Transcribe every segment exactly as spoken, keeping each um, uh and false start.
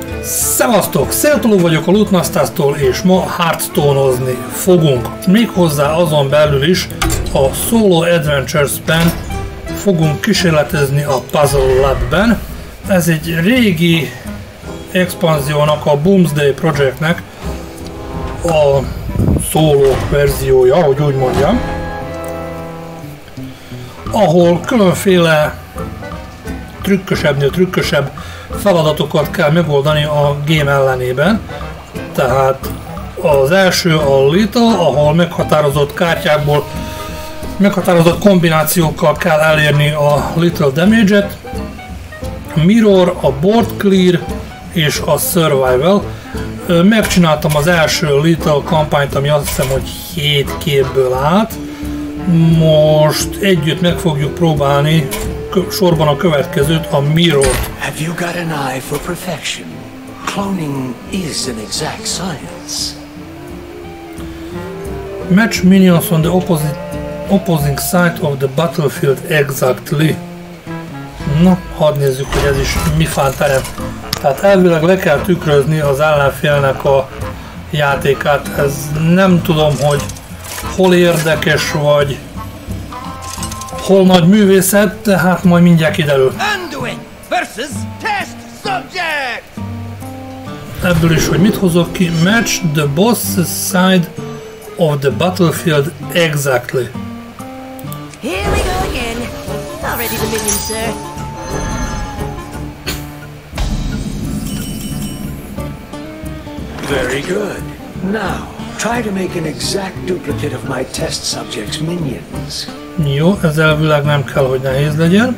Szevasztok! Széltoló vagyok a Lootmasters-tól, és ma Hearthstone-ozni fogunk. Méghozzá azon belül is a Solo Adventures-ben fogunk kísérletezni a Puzzle Lab-ben. Ez egy régi expanziónak, a Boomsday Projectnek a solo verziója, hogy úgy mondjam, ahol különféle trükkösebbnél trükkösebb feladatokat kell megoldani a game ellenében. Tehát az első a Little, ahol meghatározott kártyákból, meghatározott kombinációkkal kell elérni a Little damage-et. Mirror, a Board Clear és a Survival. Megcsináltam az első Little kampányt, ami azt hiszem, hogy hét képből állt. Most együtt meg fogjuk próbálni sorban a következőt, a Mirror-t. Have you got an eye for perfection? Cloning is an exact science. Match minions on the opposite, opposing side of the battlefield exactly. Na, hadd nézzük, hogy ez is mi fán terem. Tehát elvileg le kell tükrözni az ellenfélnek a játékát. Ez nem tudom, hogy hol érdekes, vagy hol nagy művészet, tehát majd mindjárt kiderül. Ebből is, hogy mit hozok ki. Match the boss side of the battlefield exactly. Here we go again. Already the minion, sir. Very good. Now, try to make an exact duplicate of my test subject's minions. Jó, ez elvileg nem kell, hogy nehéz legyen.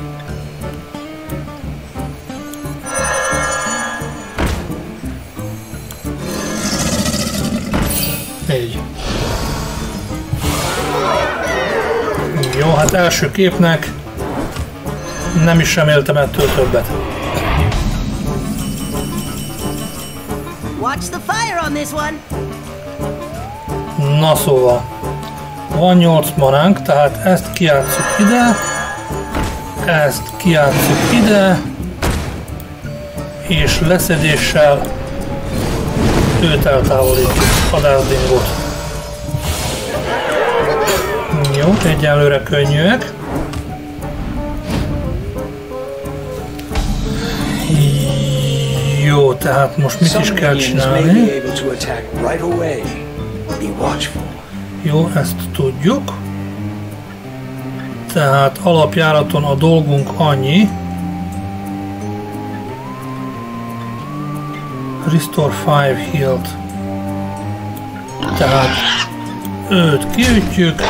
Így. Jó, hát első képnek nem is reméltem ettől többet. Watch the fire on this one. Na szóval, van nyolc manánk, tehát ezt kijátsszuk ide, ezt kijátsszuk ide, és leszedéssel őt eltávolítjuk, a Dazdingot. Jó, egyelőre könnyűek. Jó, tehát most mit is kell csinálni? Jó, ezt tudjuk. Tehát alapjáraton a dolgunk annyi. Restore five health. Tehát őt kiütjük.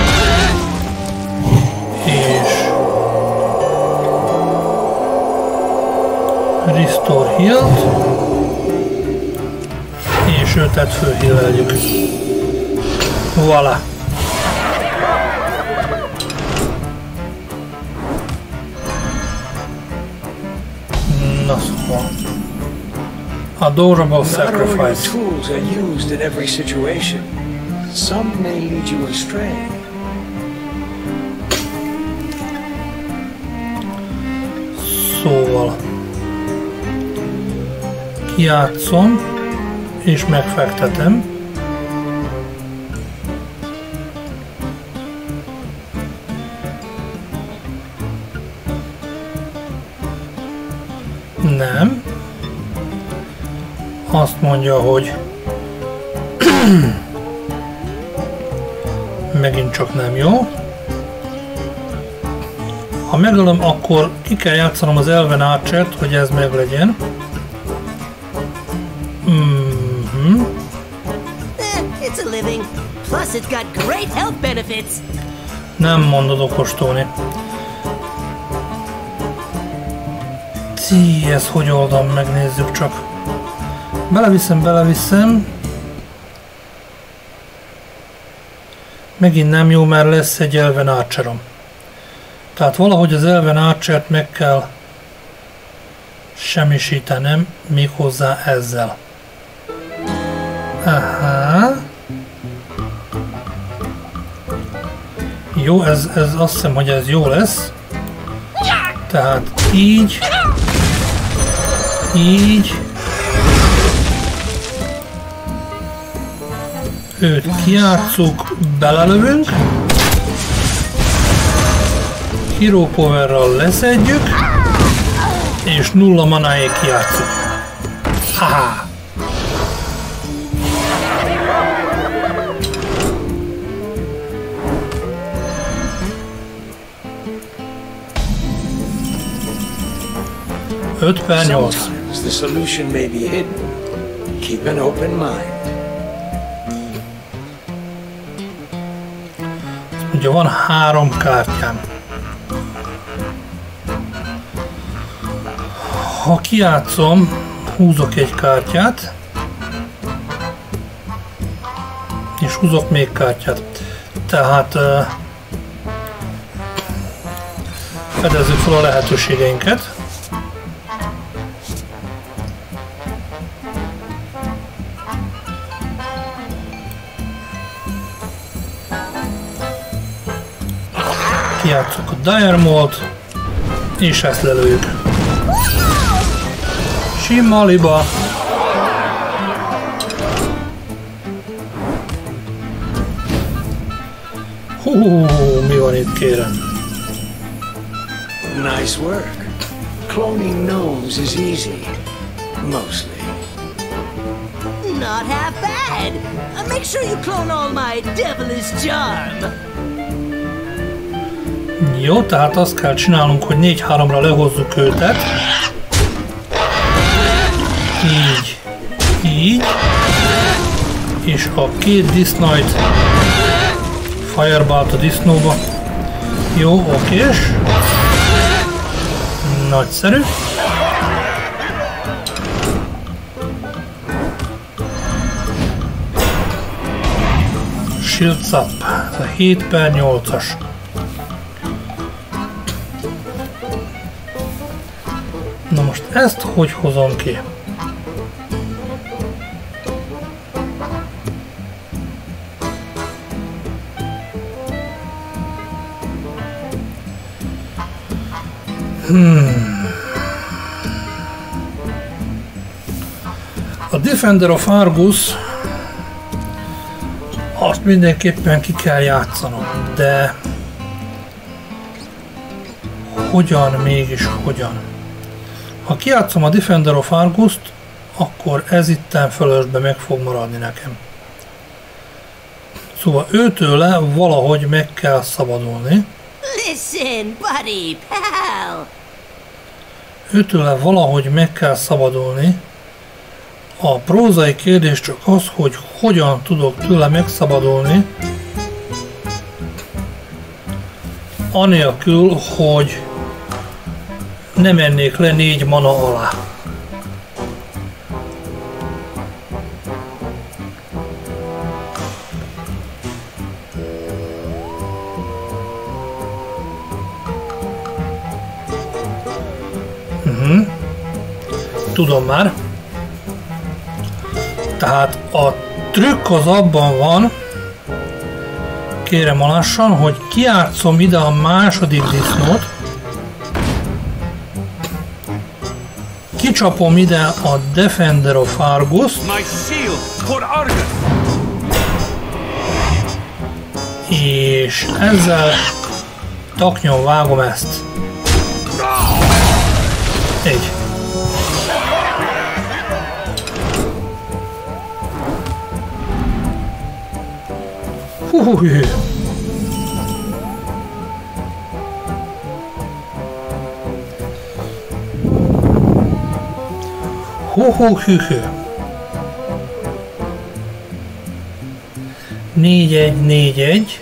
És Restore health. És őtet fölhíleljük. Voilà. Na szóval. Adorable sacrifice. Tools are used in every situation. Some may lead you astray. Szóval. Kijátszom, és megfektetem. Nem. Azt mondja, hogy megint csak nem jó. Ha megölöm, akkor ki kell játszanom az Elven Archert, hogy ez meglegyen. Mm-hmm. It's a living. Plus it's got great health benefits. Nem mondod, okostóni. Tí, ez hogy oldom, megnézzük csak. Beleviszem, beleviszem. Megint nem jó, mert lesz egy Elven Archerom. Tehát valahogy az Elven Archert meg kell semmisítenem, méghozzá ezzel. Aha. Jó, ez, ez azt hiszem, hogy ez jó lesz. Tehát így, így, Őt kijátszuk, belelövünk. Hero Powerral leszedjük. És nulla manáig kijátszuk. Haha! öt per nyolc. Sometimes the solution may be hidden. Keep an open mind. Ugye van három kártyám. Ha kijátszom, húzok egy kártyát, és húzok még kártyát. Tehát uh, fedezzük fel a lehetőségeinket. Kijátszok a Dire Maul-t, és ezt lelőjük. Sima liba. Hú, mi van itt, kérem? Nice work. Cloning gnomes is easy. Mostly. Not half bad. Uh, make sure you clone all my devilish charm. Jó, tehát azt kell csinálnunk, hogy négy háromra lehozzuk őket. Így, így, és a két disznót fireball-t a disznóba. Jó, okés. Nagyszerű. Shields up. Ez a hét per nyolcas. Na most ezt hogy hozom ki? Hmm. A Defender of Argus azt mindenképpen ki kell játszanom, de hogyan, mégis hogyan? Ha kijátszom a Defender of Argus-t, akkor ez itten fölösbe meg fog maradni nekem. Szóval őtőle valahogy meg kell szabadulni. Listen, buddy, pal. Őtőle valahogy meg kell szabadulni. A prózai kérdés csak az, hogy hogyan tudok tőle megszabadulni, anélkül, hogy ne mennék le négy mana alá. Uh-huh. Tudom már. Tehát a trükk az abban van, kérem lassan, hogy kijátszom ide a második disznót, kicsapom ide a Defender of Argus, és ezzel taknyon vágom ezt. Egy. Húhúhű. Húhúhű. négy egy, négy egy.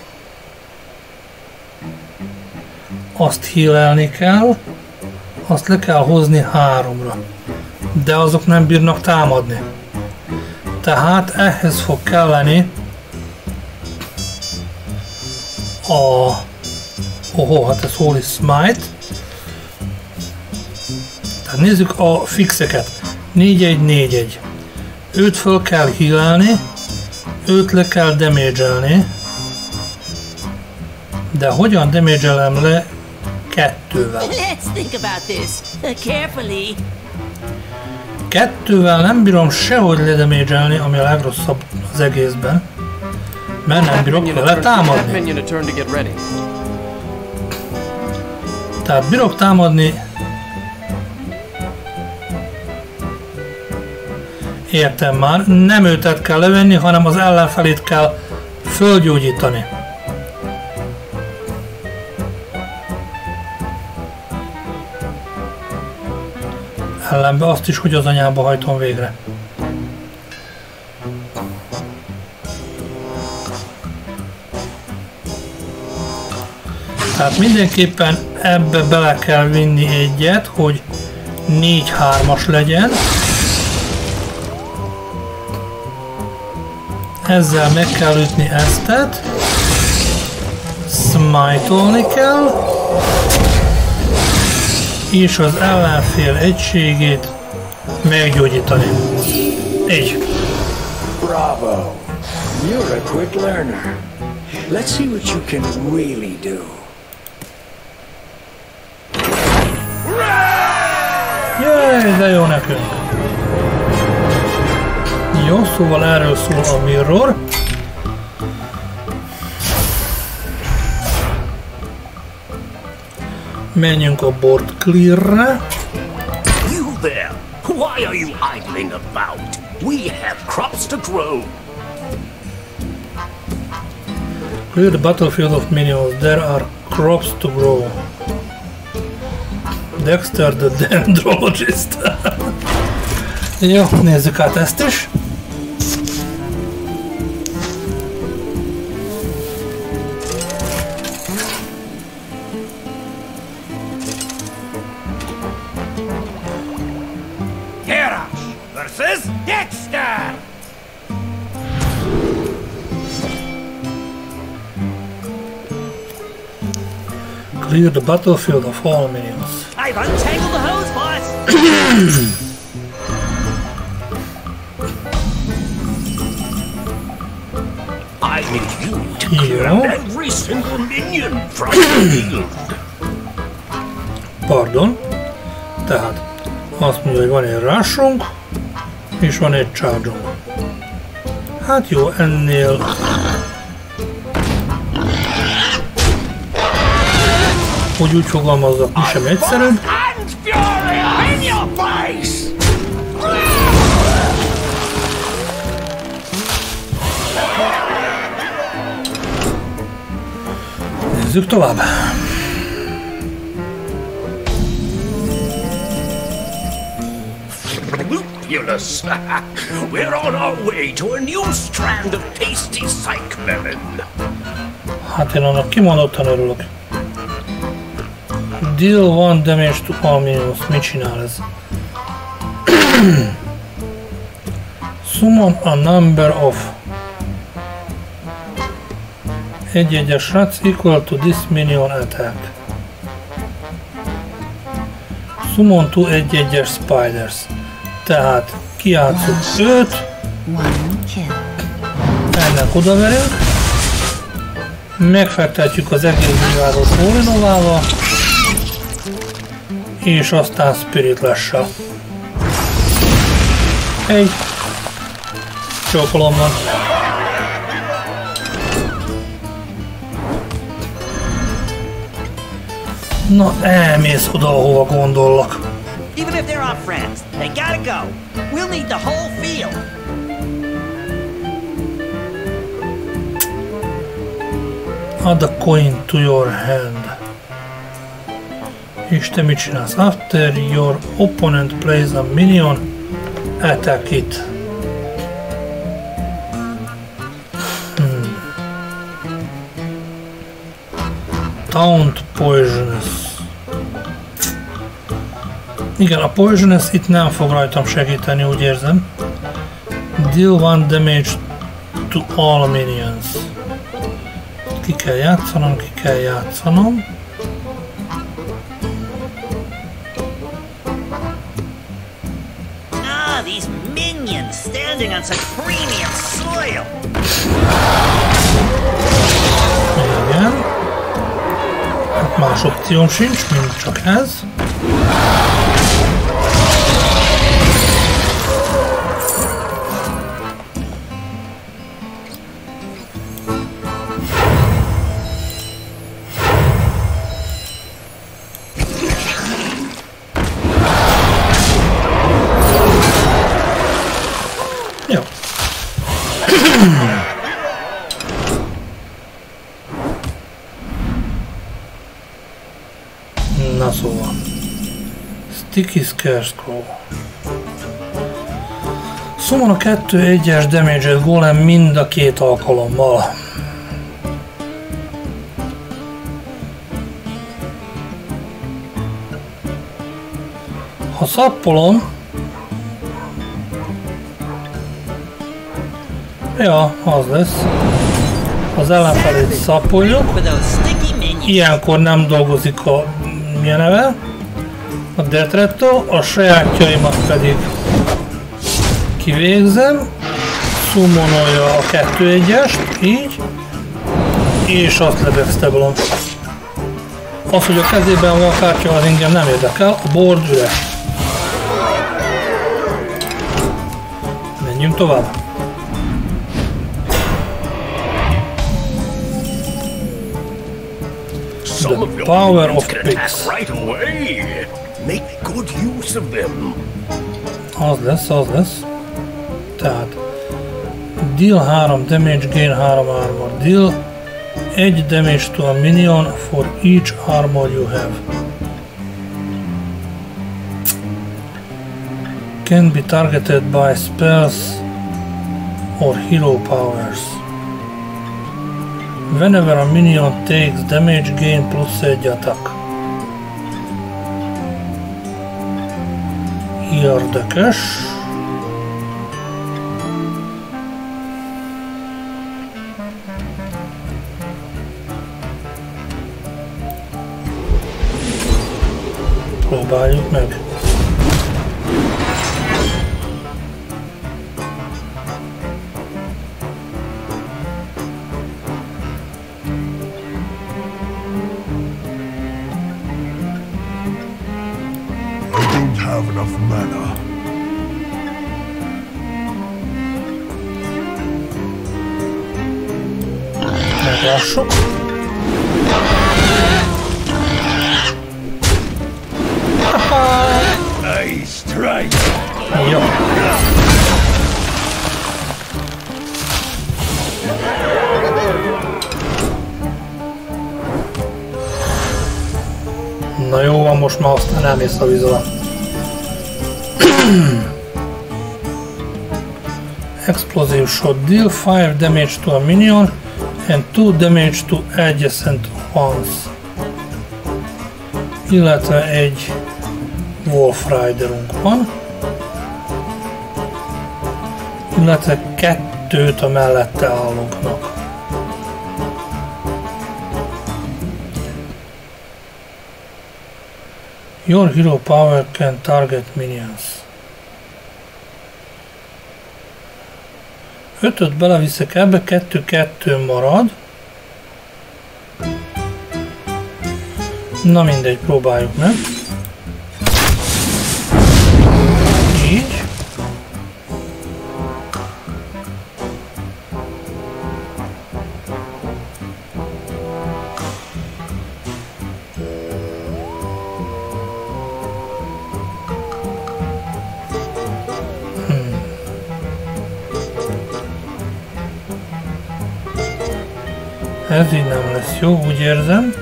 Azt healelni kell. Azt le kell hozni háromra. De azok nem bírnak támadni. Tehát ehhez fog kelleni a... Oho, hát ez Holy Smite. Tehát nézzük a fixeket. négy egy, négy egy. Őt föl kell healelni, őt le kell damage-elni. De hogyan damage-elem le kettővel? Let's think about this carefully. Kettővel nem bírom sehogy ledamage-elni, ami a legrosszabb az egészben. Mert nem bírok vele támadni. Tehát bírok támadni. Értem már, nem őtet kell levenni, hanem az ellenfelét kell fölgyógyítani. Ellenbe azt is, hogy az anyába hajtom végre. Tehát mindenképpen ebbe bele kell vinni egyet, hogy négy hármas legyen. Ezzel meg kell ütni eztet. Smite-olni kell. És az ellenfél egységét meggyógyítani. Így. Bravo! You're a quick learner. Let's see what you can really do. Jaj, de jó nekünk. Jó, szóval erről szól a mirror. Menjünk a board clear-re. You there! Why are you idling about? We have crops to grow. Clear the battlefield of minions. There are crops to grow. Dexter the Dendrologist. Jó, nézzük át ezt is. Versus Dexter! Clear the battlefield of all minions. I've untangled the hose, boss! I need you to clear out every single minion from the field. Pardon. Tehát azt mondja, hogy van egy rushunk, és van egy charge-unk. Hát jó, ennél... hogy úgy fogalmazzak, mi sem egyszerűbb. Nézzük tovább. We're on our way to a new strand of tasty psych melon. Hát én annak kimondottan örülök. Deal one damage to all minions. Mit csinál ez? Summon a number of egy-egyes rats equal to this minion attack. Summon to egy-egyes spiders. Tehát kijátszunk őt. Ennek odaverünk. Megfektetjük az egész brigádot Polinovával. És aztán Spiritless-sel. Egy. Csókolom van. Na, elmész oda, ahova gondollak. Even if they're our friends, they gotta go. We'll need the whole field. Add a coin to your hand. És te mit csinálsz? After your opponent plays a minion, attack it. Hmm. Taunt poisonous. Igen, a poisonous itt nem fog rajtam segíteni, úgy érzem. Deal one damage to all minions. Ki kell játszanom, ki kell játszanom. Ah, these minions standing on such premium soil. Igen. Hát más opcióm sincs, mint csak ez. Sticky Scarecrow. Summon a kettő egyes damage-et golem mind a két alkalommal. Ha szappolom, ja, az lesz. Az ellenfelét szappoljuk. Ilyenkor nem dolgozik a milyen neve, a Detretto, a sajátjaimat pedig kivégzem, summonolja a kettő egyest, így, és azt lebackstabolom. Az, hogy a kezében van a kártya, az engem nem érdekel, a board üres. Menjünk tovább. The power of picks. Make good use of them. Az lesz, az lesz. Tehát deal három damage, gain három armor. Deal egy damage to a minion for each armor you have. Can be targeted by spells or hero powers. Whenever a minion takes damage, gain plusz egy attack. Érdekes. Próbáljuk meg. Have enough mana. Meglássuk. Nice strike. Jó. Na jó van, most már aztán elmész a víz alá. Explosive shot. Deal five damage to a minion and two damage to adjacent ones. Illetve egy Wolf Riderunk van. Illetve kettőt a mellette állóknak. Your hero power can target minions. ötöt beleviszek ebbe, kettő-kettő marad. Na mindegy, próbáljuk meg. Így. Ez így nem lesz jó, úgy érzem.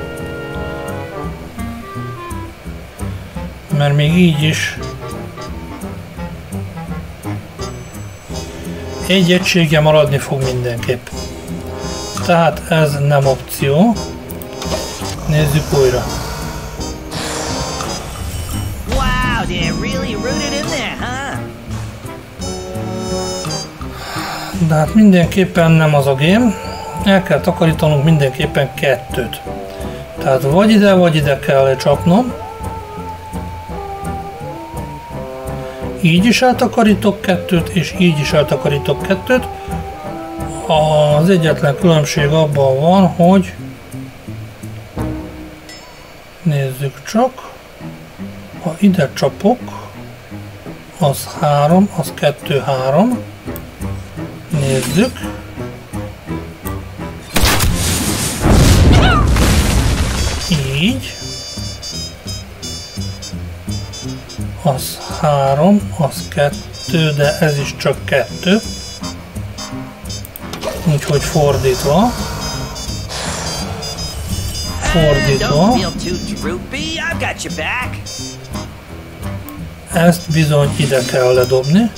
Mert még így is egy egysége maradni fog mindenképp. Tehát ez nem opció. Nézzük újra. Wow, they're really rooted in there, huh? De hát mindenképpen nem az a game. El kell takarítanunk mindenképpen kettőt. Tehát vagy ide, vagy ide kell csapnom. Így is eltakarítok kettőt, és így is eltakarítok kettőt. Az egyetlen különbség abban van, hogy nézzük csak. Ha ide csapok, az három, az kettő, három. Nézzük. Így. Az három, az kettő, de ez is csak kettő. Úgyhogy fordítva. Fordítva. Ezt bizony ide kell ledobni.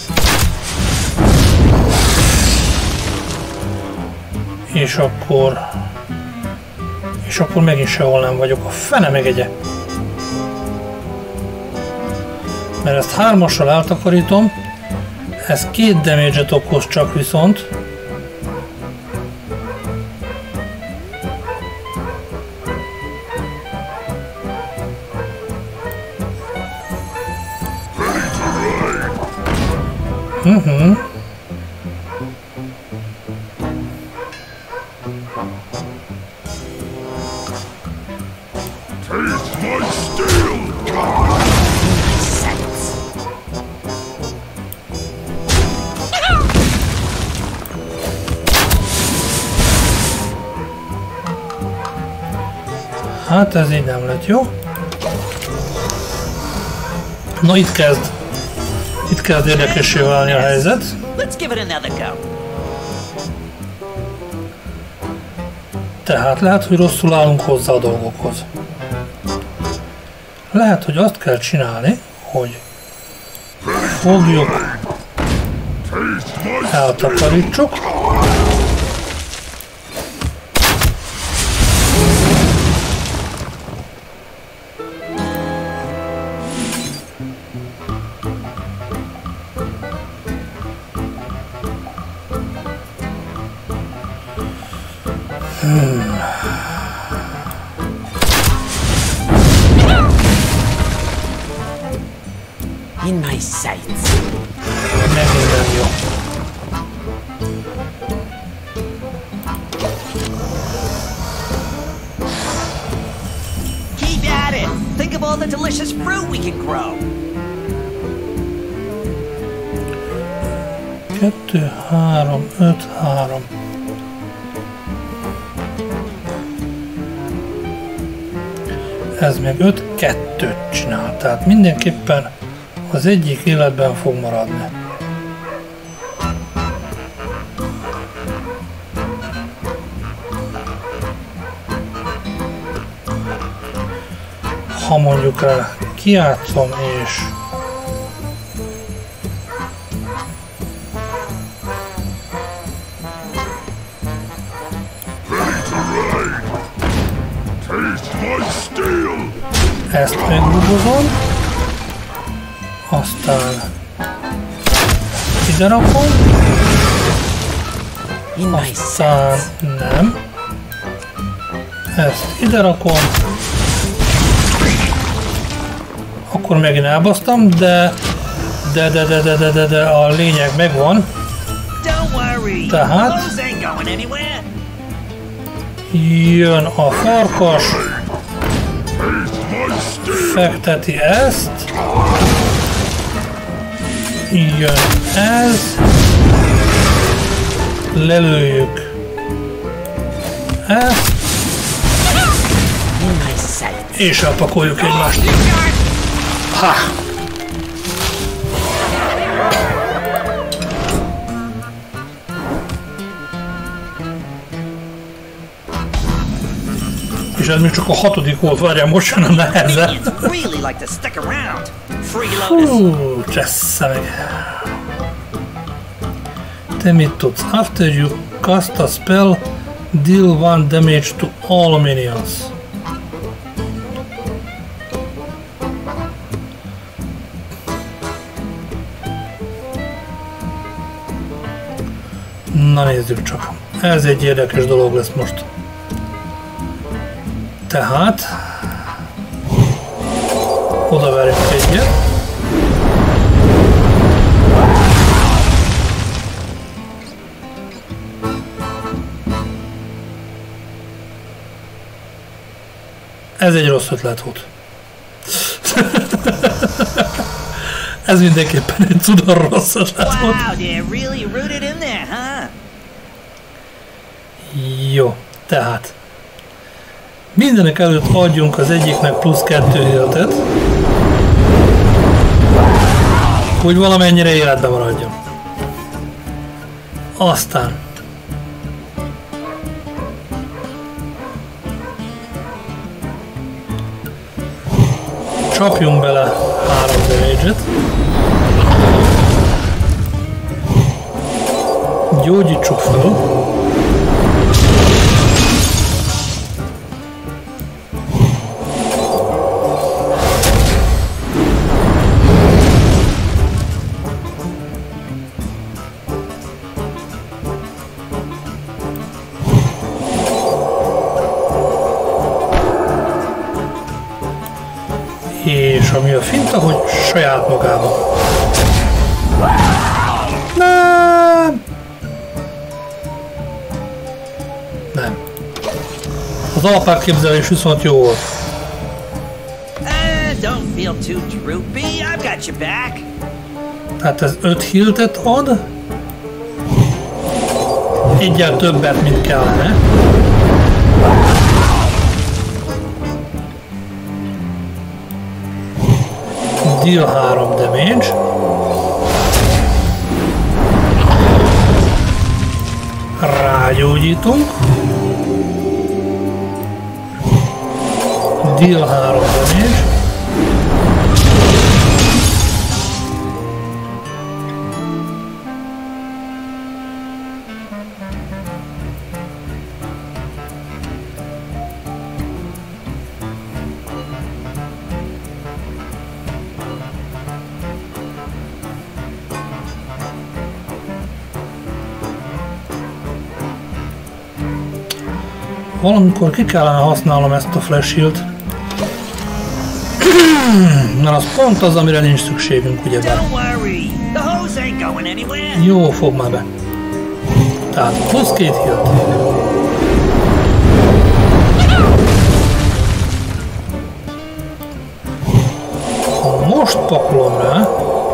És akkor... És akkor megint sehol nem vagyok. A fene megegye. Mert ezt hármassal eltakarítom. Ez két damage-et okoz csak viszont. Uh-huh. Taste my steel! Hát ez így nem lett jó. Na itt kezd. Itt kezd érdekessé válni a helyzet. Let's give it another go. Tehát lehet, hogy rosszul állunk hozzá a dolgokhoz. Lehet, hogy azt kell csinálni, hogy fogjuk, eltakarítsuk, Hmm. In my sights. Megint nem jó. Keep at it. Think of all the delicious fruit we can grow. Kettő, három, öt, három. Ez meg öt kettőt csinál, tehát mindenképpen az egyik életben fog maradni. Ha mondjuk rá kijátszom és ezt megrugozom, aztán ide rakom, aztán nem, ezt ide rakom, akkor megint elbasztam, de de de de de de de, de a lényeg megvan, tehát jön a farkas, fekteti ezt, jön ez, lelőjük ezt, és elpakoljuk egymást. Ha! És ez még csak a hatodik volt, várjál, most jön a neheze. Hú, csessze meg. Te mit tudsz? After you cast a spell, deal one damage to all minions. Na nézzük csak. Ez egy érdekes dolog lesz most. Tehát oda verjük egyet. Ez egy rossz ötlet volt. Ez mindenképpen egy cudar rossz ötlet volt. Jó, tehát mindenek előtt adjunk az egyiknek plusz kettő életet, hogy valamennyire életben maradjon. Aztán Csapjunk bele három damage-et. Gyógyítsuk fel. És ami a finta, hogy saját magába. Nem! Nem. Az alapárképzelés viszont jó volt. Uh, don't feel too droopy. I've got your back. Tehát ez öt hiltet ad. Egyel többet, mint kellene. Deal három damage. Rágyógyítunk. Deal három damage. Valamikor ki kellene használnom ezt a flash shield. Mert az pont az, amire nincs szükségünk, ugyebár. Jó, fog már be. Tehát plusz két healt. Most pakolom rá.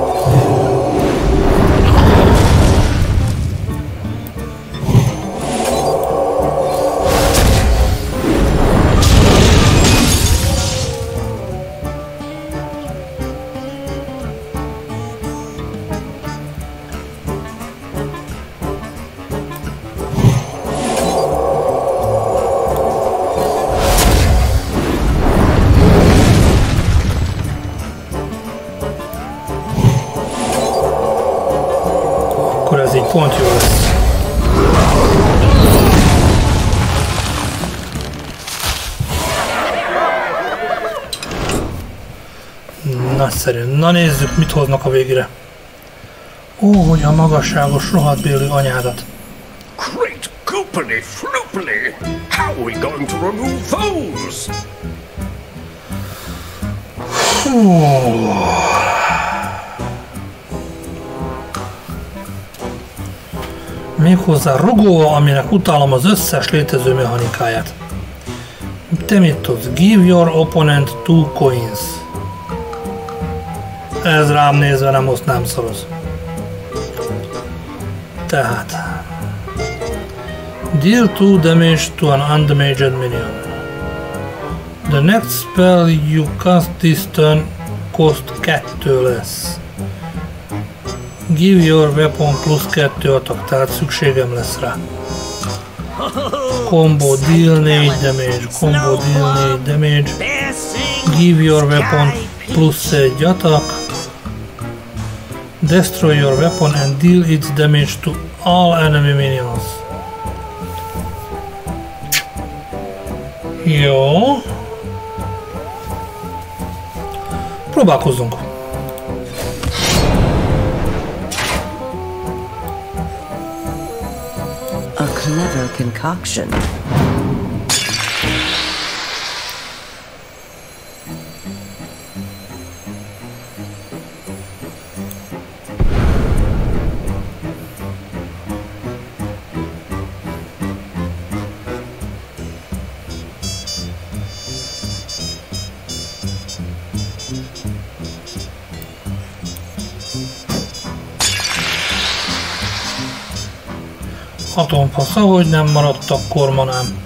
Pont jó lesz. Nagyszerű. Na nézzük, mit hoznak a végére. Ó, hogy a magasságos rohadtbélű anyádat. Great goopily floopily! How are we going to remove those? Hú. Méghozzá rugóval, aminek utálom az összes létező mechanikáját. Te mit tudsz? Give your opponent two coins. Ez rám nézve nem oszt, nem szoroz. Tehát. Deal two damage to an undamaged minion. The next spell you cast this turn cost kettő lesz. Give your weapon plusz kettő attack, tehát szükségem lesz rá. Combo deal négy damage, combo deal négy damage. Give your weapon plusz egy attack. Destroy your weapon and deal its damage to all enemy minions. Jó. Próbálkozzunk. A clever concoction. Atomfasz, ahogy nem maradt akkor manám.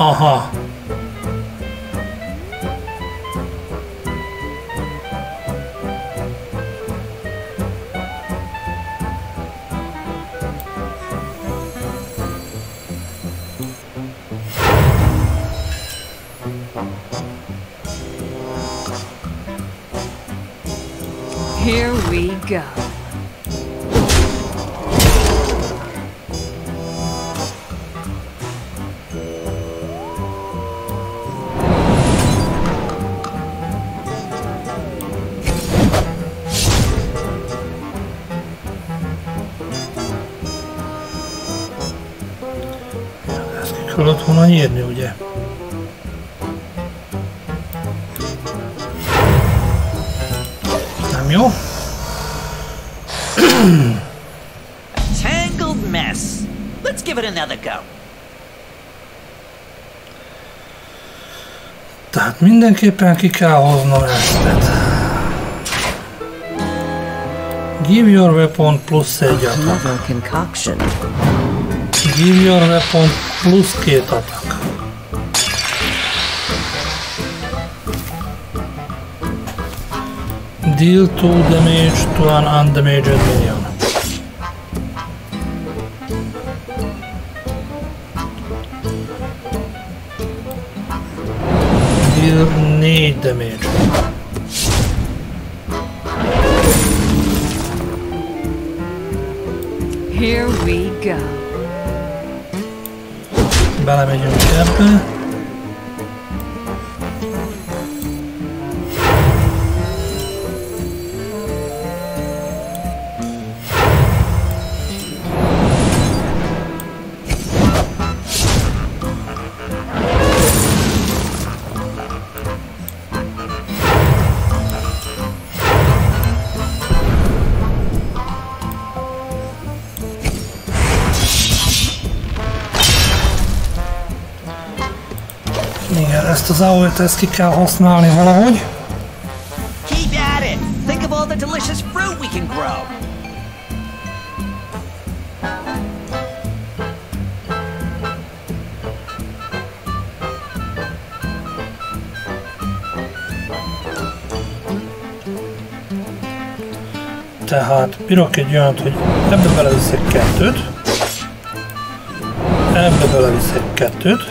Aha. Here we go. Ezt ki kellett volna írni, ugye? Nem jó? Tangled mess. Let's give it another go. Tehát mindenképpen ki kell hoznom ezt. Give your weapon plusz egy attack. Clever concoction. Give your weapon plusz két attack. Deal two damage to an undamaged minion. Deal négy damage. Here we go. Belemegyünk ebbe. Igen, ezt az á o é-t ezt ki kell használni valahogy. Keep at it. Think of all the delicious fruit we can grow. Tehát bírok egy olyant, hogy ebbe beleviszek kettőt, ebbe beleviszek kettőt,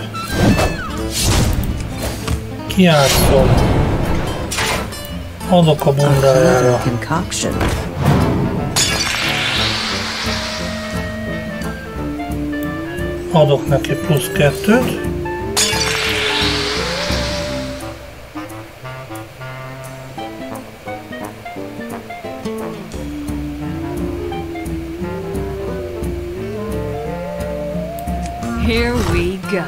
kijátszom, adok a bundájára, Concoction. adok neki plusz kettőt, Here we go.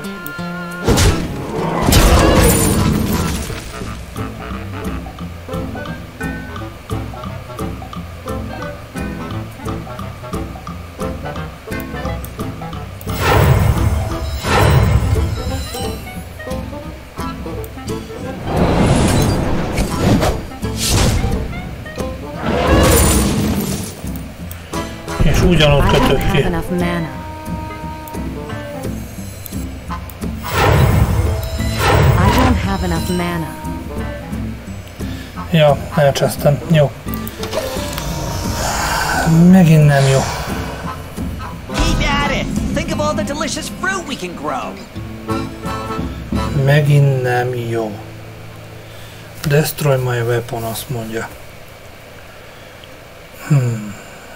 és ugyanott I don't kötök have ki. enough mana. I don't have enough mana. Ja, elcsesztem. Jó. Megint nem jó. Keep at it. Think of all the delicious fruit we can grow. Megint nem jó. Destroy my weapon, azt mondja. Hmm.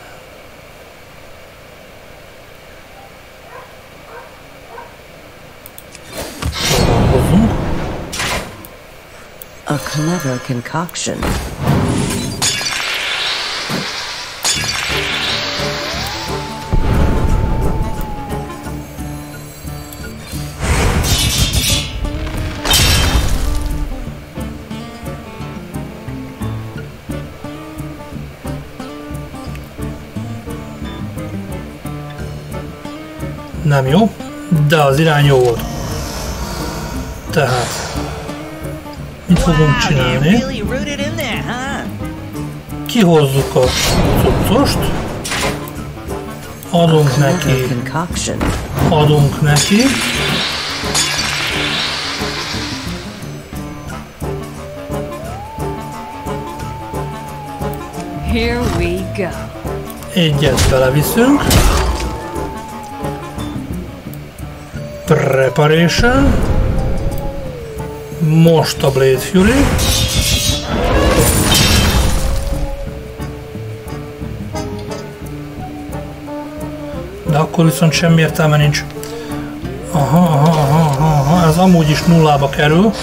Próbálkozunk. A clever concoction. Nem jó, de az irány jó volt. Tehát, mit fogunk Wow, you csinálni? really rooted in there, huh? Kihozzuk a cuccost, adunk neki, Clever concoction. adunk neki, Here we go. Egyet beleviszünk. Preparation. Most a Blade Fury. De akkor viszont semmi értelme nincs. Aha, aha, aha, aha, aha. Ez amúgy is nullába kerül. Uh,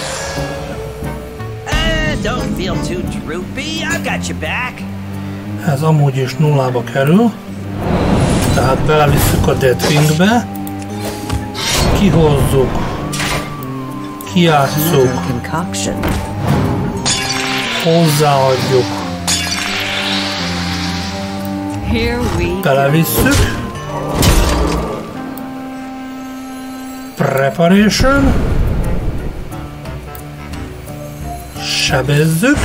don't feel too droopy. I've got your back. Ez amúgy is nullába kerül. Tehát belevisszük a Deathwing-be. Kihozzuk. Kijátsszuk. Clever concoction. Hozzáadjuk. Here we go. Belevisszük. Preparation. Sebezzük.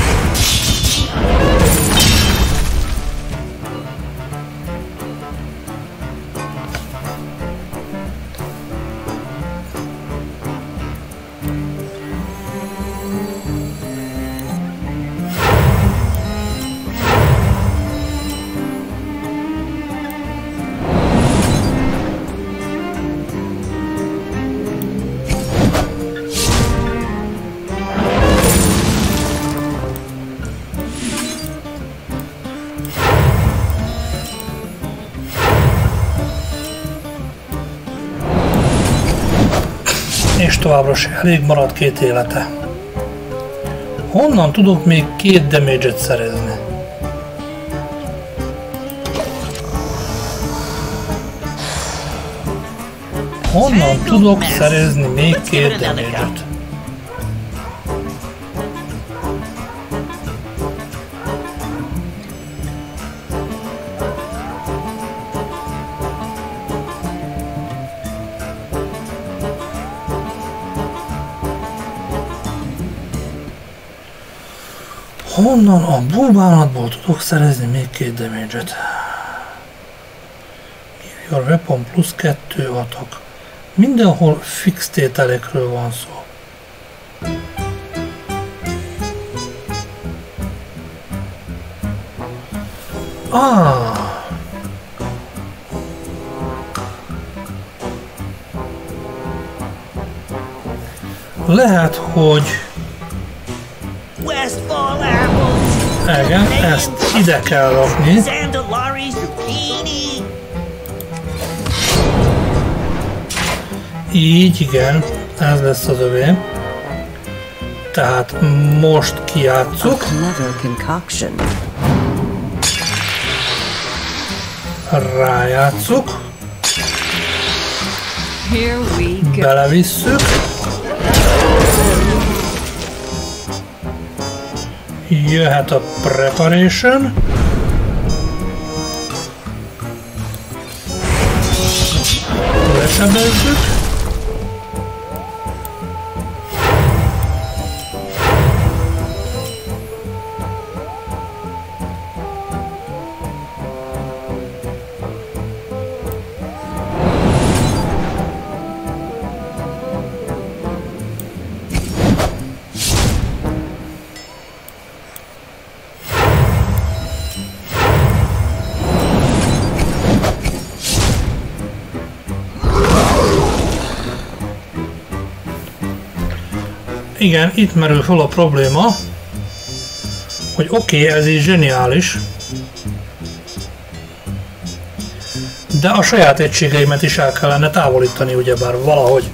És továbbra sem elég maradt két élete. Honnan tudok még két damage-et szerezni? Honnan tudok szerezni még két damage-et? Honnan a búbánatból tudok szerezni még két damage-et? Your weapon plusz kettő atak. Mindenhol fix tételekről van szó. Ah! Lehet, hogy Westfall apples. igen, ezt ide kell rakni. Zandalari zucchini. Így, igen, ez lesz az övé. Tehát most A kijátszuk, clever concoction. rájátszuk, Here we go. belevisszük, jöhet a preparation, lesebezzük, igen, itt merül fel a probléma, hogy oké, okay, ez így zseniális, de a saját egységeimet is el kellene távolítani, ugyebár valahogy.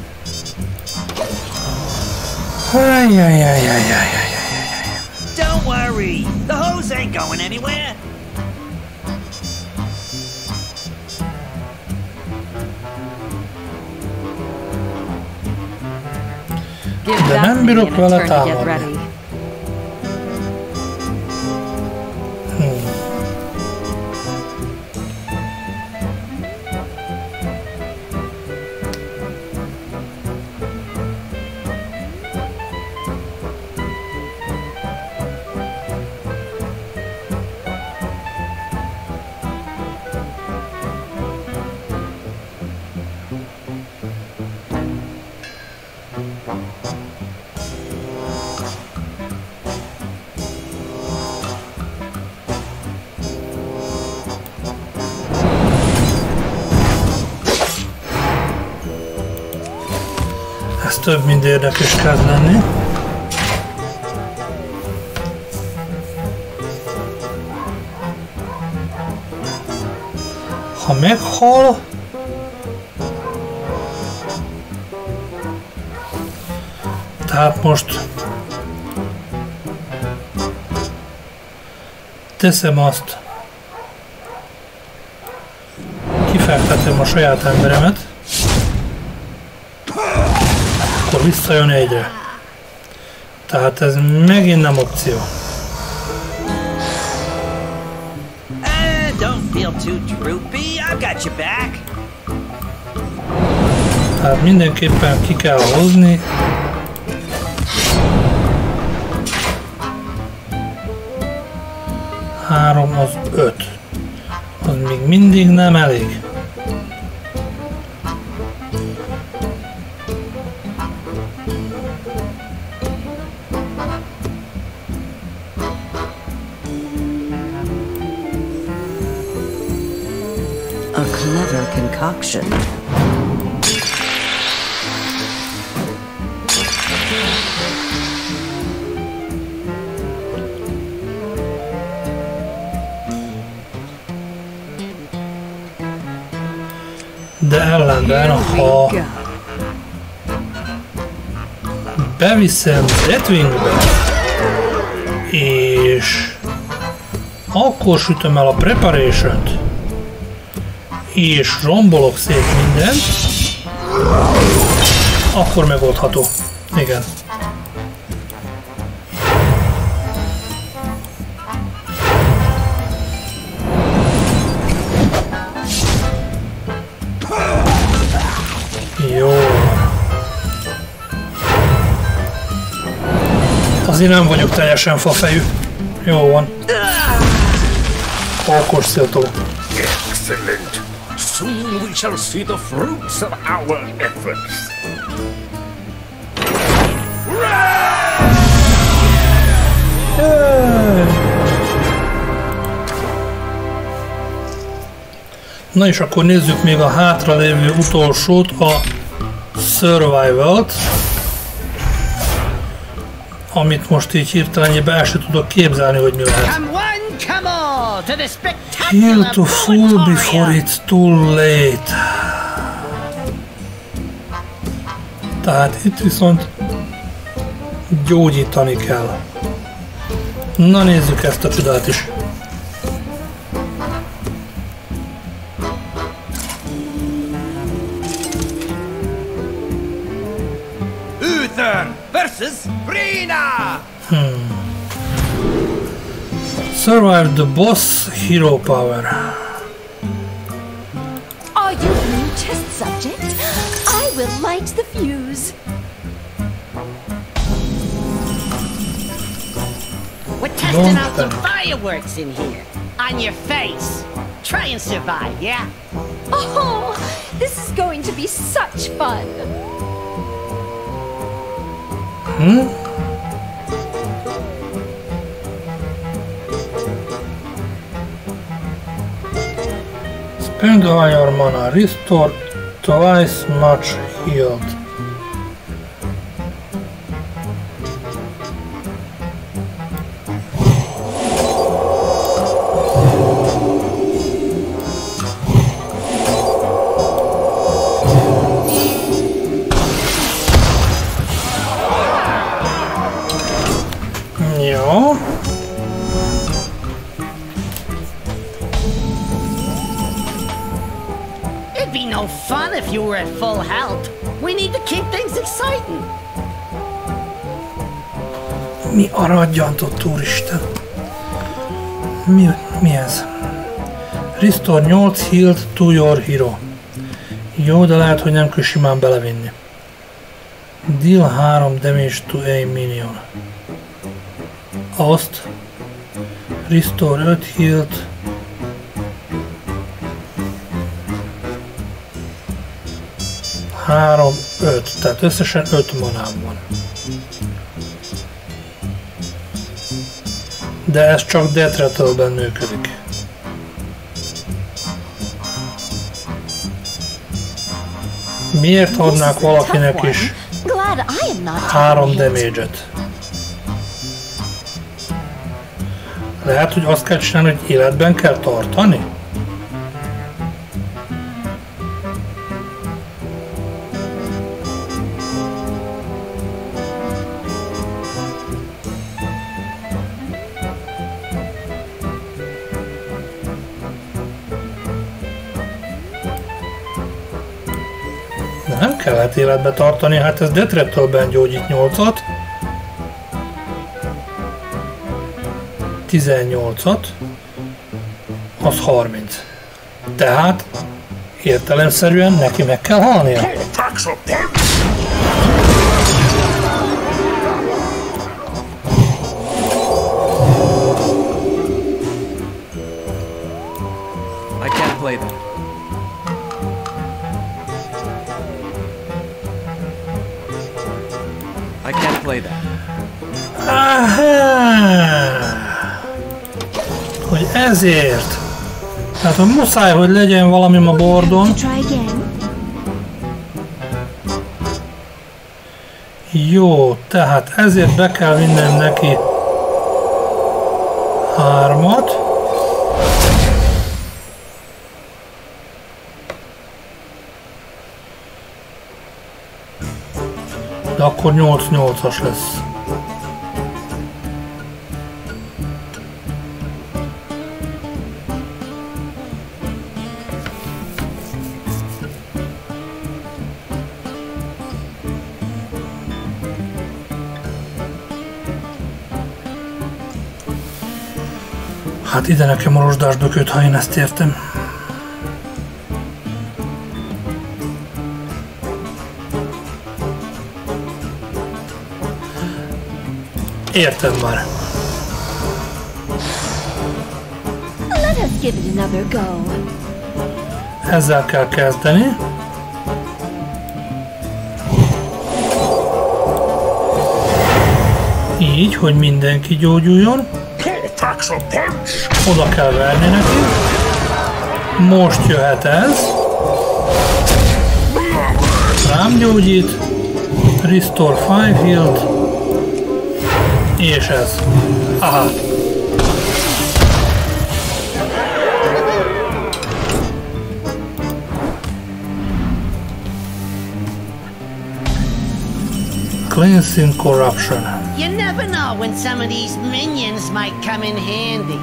Ajjajjajjajjajjaj. Don't worry. The hose ain't going anywhere. Give De that nem thing bírok a vele turn to get támadni. ready. Ez több mint érdekes kezd lenni. Ha meghal, tehát most teszem azt, kifektetem a saját emberemet, akkor visszajön egyre. Tehát ez megint nem opció. Uh, don't feel too droopy. I've got your back. Tehát mindenképpen ki kell hozni. Három az öt. Az még mindig nem elég. A clever concoction. De ellenben, ha beviszem Deathwingbe, és akkor sütöm el a Preparation-t, és rombolok szét mindent, akkor megoldható. Igen. Jó. Azért nem vagyok teljesen fafejű. Jó van. Akkor széltó. Excellent. Soon we shall see the fruits of our efforts. Na és akkor nézzük még a hátralévő utolsót, a Survival-t, amit most így hirtelenjében el sem tudok képzelni, hogy mi lehet. Come one, come all to the Heal spectacular to full before it's too late. Tehát itt viszont gyógyítani kell. Na nézzük ezt a csodát is. Uther versus Rina. Hmm. Survive the boss hero power. Are you a new test subject? I will light the fuse. We're testing out some fireworks in here. On your face. Try and survive, yeah? Oh, this is going to be such fun. Hmm? Spend all your mana. Restore twice much healed. Jó. It'd be no fun if you were at full health. We need to keep things exciting. Mi a radjantott, úristen? Mi, mi ez? Restore nyolc healed to your hero. Jó, de lehet, hogy nem kell simán belevinni. Deal három damage to a minion. Azt. Restore öt healed. három, öt. Tehát összesen öt manám van. De ez csak Death Rattle-ben működik. Miért adnák valakinek is glad I am not Három taking the hit. damage-et. Lehet, hogy azt kell csinálni, hogy életben kell tartani? De nem kellett életbe tartani, hát ez Death Rattle-ben gyógyít nyolcat. tizennyolcat, az harminc. Tehát értelemszerűen neki meg kell halnia. Packs a punch! I can't play that. I can't play that. Aha! Hogy ezért. Tehát hogy muszáj, hogy legyen valami a bordon. Try again. Jó, tehát ezért be kell vinnem neki hármat. De akkor nyolc nyolcas lesz. Hát ide nekem a rozsdás bököt, ha én ezt értem. Értem már. Let us give it another go. Ezzel kell kezdeni. Így, hogy mindenki gyógyuljon. Packs a punch! Oda kell verni neki. Most jöhet ez. Rám gyógyít. Restore five health. És ez. Aha. Cleansing corruption. You never know when some of these minions might come in handy.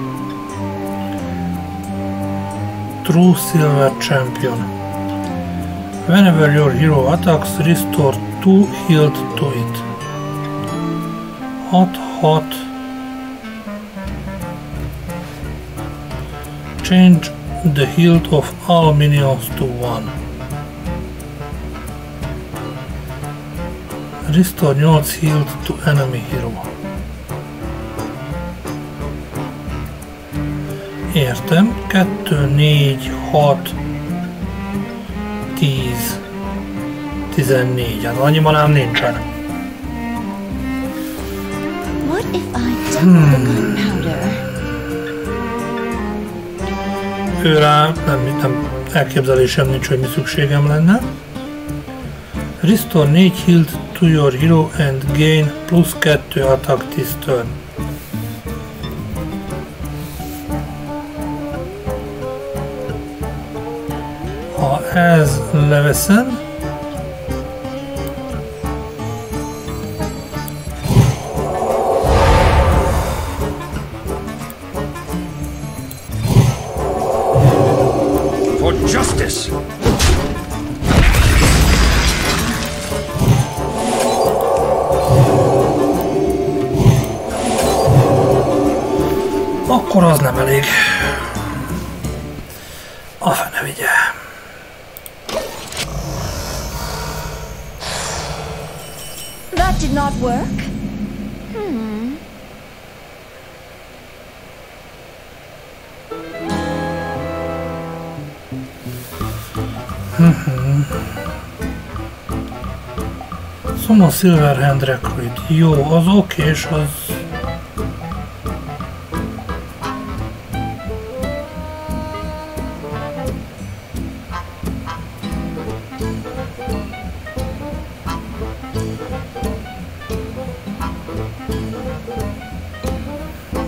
True Silver Champion. Whenever your hero attacks, restore two health to it. Hot, hot. Change the health of all minions to one. Restore nyolc health to enemy hero. Értem. kettő, négy, hat, tíz, tizennégy. Hát annyi manám nincsen. What if I double the gunpowder? Őrá nem, nem elképzelésem nincs, hogy mi szükségem lenne. Restore négy health to your hero and gain plusz kettő attack this turn. Ha ez leveszem, For justice! akkor az nem elég. A fene vigye. That did not work. Hmm. Summon Silverhand Recruit. Jó, az oké, és az...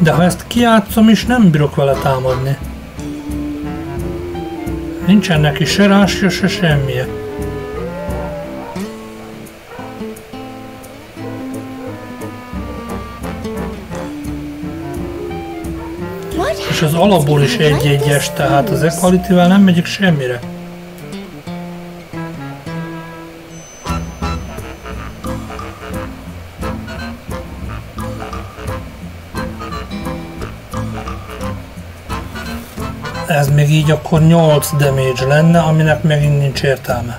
De ha ezt kijátszom is, nem bírok vele támadni. Nincsen neki se rásja, se semmije. És az alapból is egy-egyes, tehát az equality-vel nem megyek semmire. Ez még így akkor nyolc damage lenne, aminek megint nincs értelme.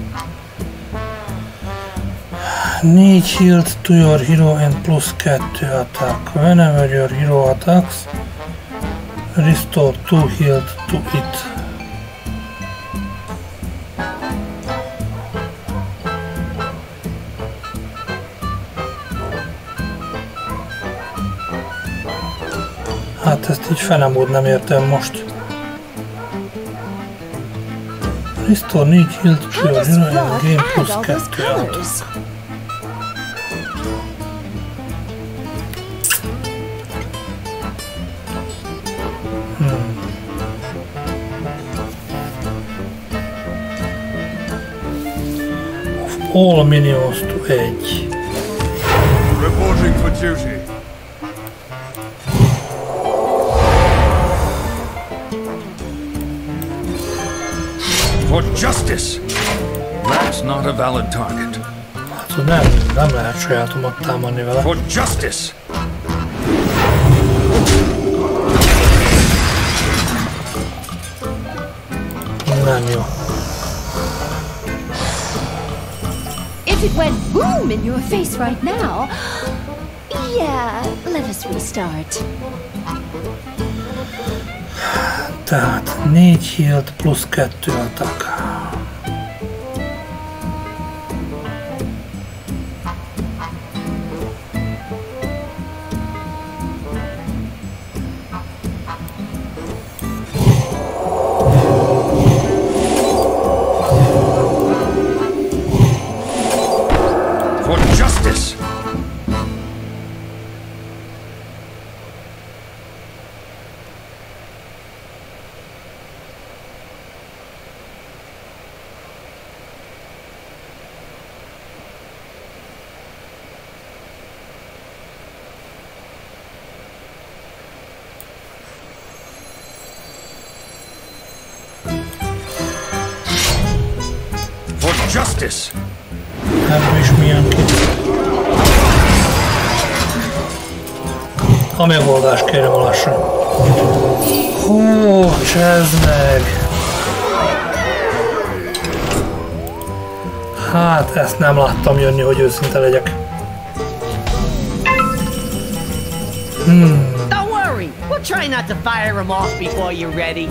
négy healed to your hero and plus two attack. Whenever your hero attacks, restore two healed to it. Hát ezt így fenemód nem értem most. Restore négy healed to your hero and gain plus two attack. All minions to egy. Reporting for duty. For justice. That's not a valid target. Hát nem, nem lehet sajátomat támadni vele. For justice. Nem jó. If it went boom in your face right now, yeah, let us restart. Tehát négy healed plusz kettő attack. Justice. Ebből is milyen ki. A megoldás, kérem a lassan. Hú, csezd meg! Hát, ezt nem láttam jönni, hogy őszinte legyek. Hmm. Don't worry, we'll try not to fire them off before you're ready.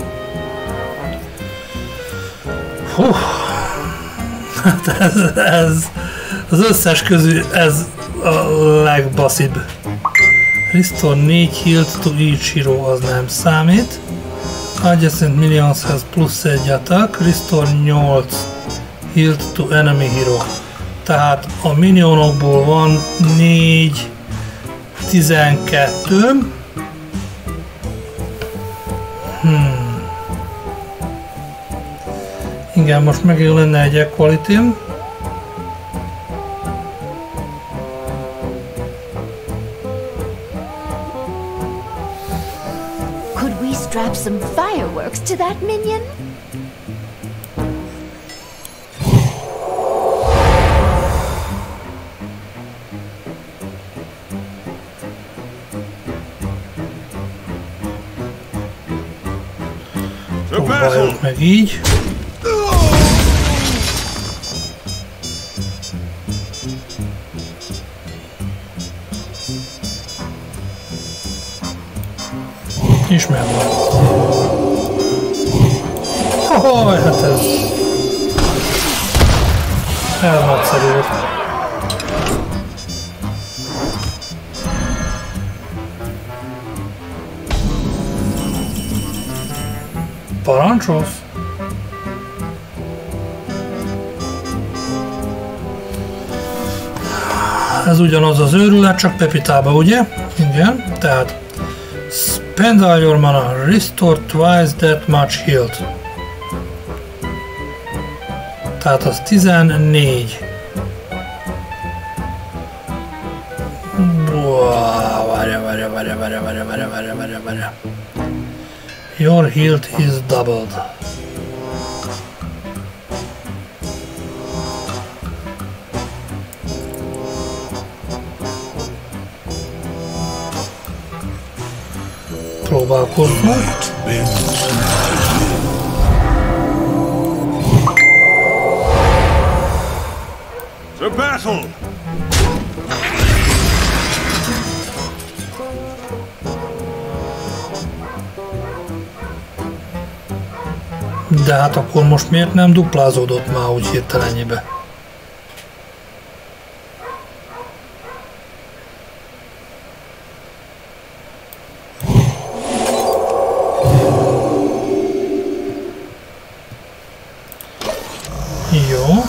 Hú. Hát ez, ez, az összes közül ez a legbaszibb. Restore négy healed to each hero, az nem számít. Adjacent minions has plusz egy attack. Restore nyolc healed to enemy hero. Tehát a minionokból van négy, tizenkettő. Hmm. Igen, most megint lenne egy equality-m. Could we strap some fireworks to that minion? Próbáljuk meg így. És megvan. Hohoy, hát ez... Ez nagyszerű. Parancsolsz? Ez ugyanaz az őrület, csak Pepitába, ugye? Igen, tehát Spend all your mana. Restore twice that much health. Tehát az tizennégy. Várja, várja, várja, várja, várja, várja, várja, várja, várja. Your health is doubled. Próbálkozzunk. To battle! De hát akkor most miért nem duplázódott már úgy hirtelenjébe? Jó.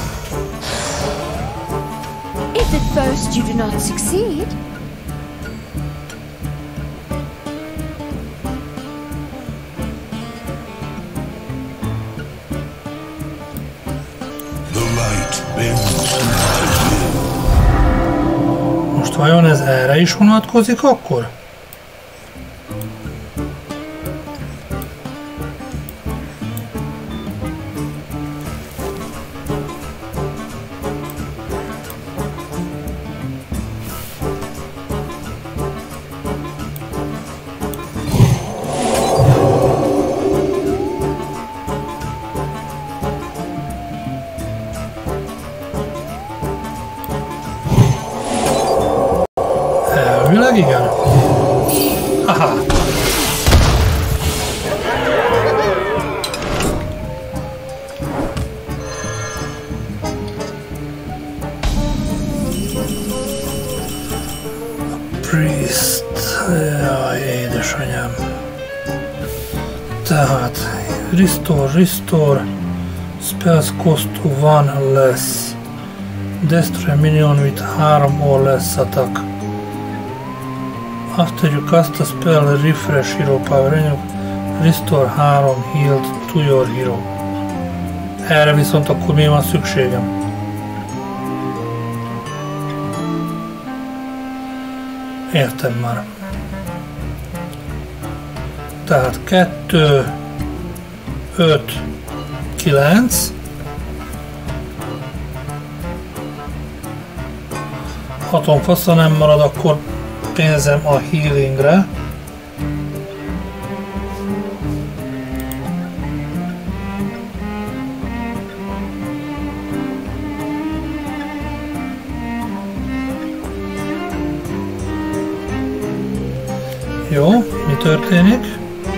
If at first you do not succeed, most vajon ez erre is vonatkozik akkor? Elvileg igen. Aha. Priest. Jaj, édesanyám. Tehát, restore, restore. Spells cost one less. Destroy minion with harm or less attack. After you cast a spell, refresh hero power and you restore harm healed to your hero. Erre viszont akkor mi van szükségem? Értem már. Tehát kettő, öt, kilenc. Haton fasza nem marad, akkor pénzem a healingre. Jó, mi történik?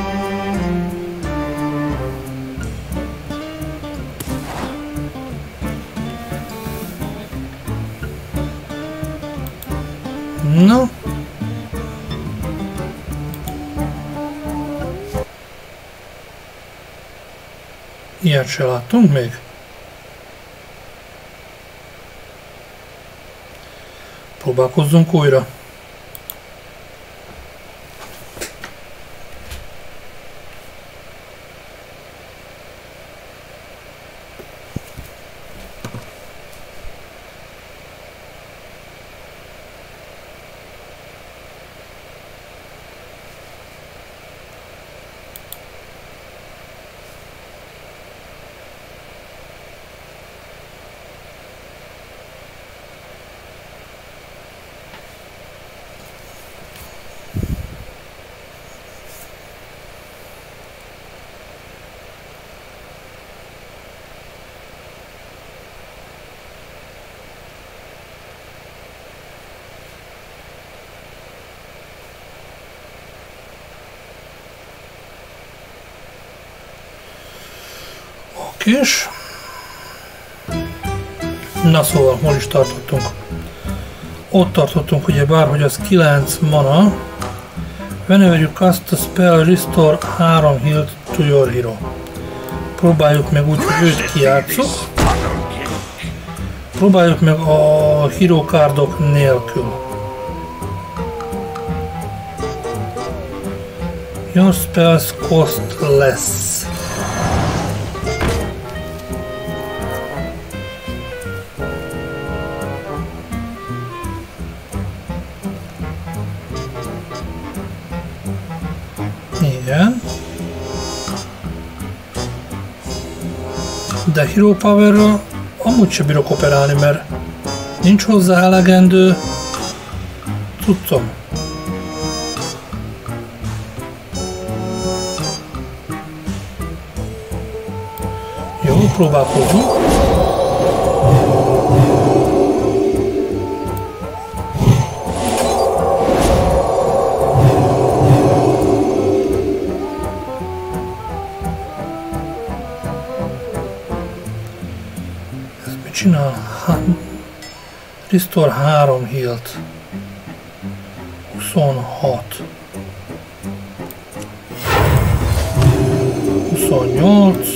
No. Ilyet se láttunk még. Próbálkozzunk újra. És na szóval, hol is tartottunk? Ott tartottunk, ugye bár, hogy az kilenc mana. Whenever you cast a spell, restore három health to your hero. Próbáljuk meg úgy, hogy őt kijátszuk. Próbáljuk meg a hero cardok nélkül. Your spells cost less. Igen. De Hero Power-ről amúgy sem bírok operálni, mert nincs hozzá elegendő cuccom. Jó, próbálkozunk. Ez mit csinál? Ha, Restore három healt. huszonhat. huszonnyolc.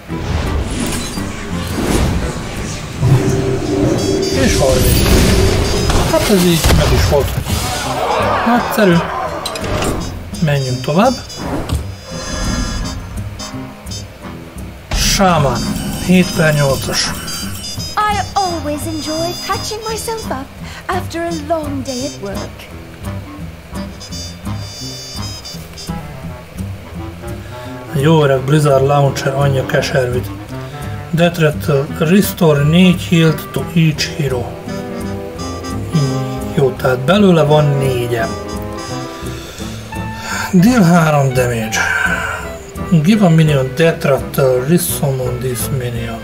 És harminc. Hát ez így meg is volt. Nagyszerű. Menjünk tovább. Sámán. hét per nyolcas. I always enjoy patching myself up after a long day at work. Jó öreg Blizzard Launcher anyja keservid. Death Rattle Restore négy healt to each hero. Jó, tehát belőle van négyem. Deal három damage. Give a minion Death Rattle resummon this minion.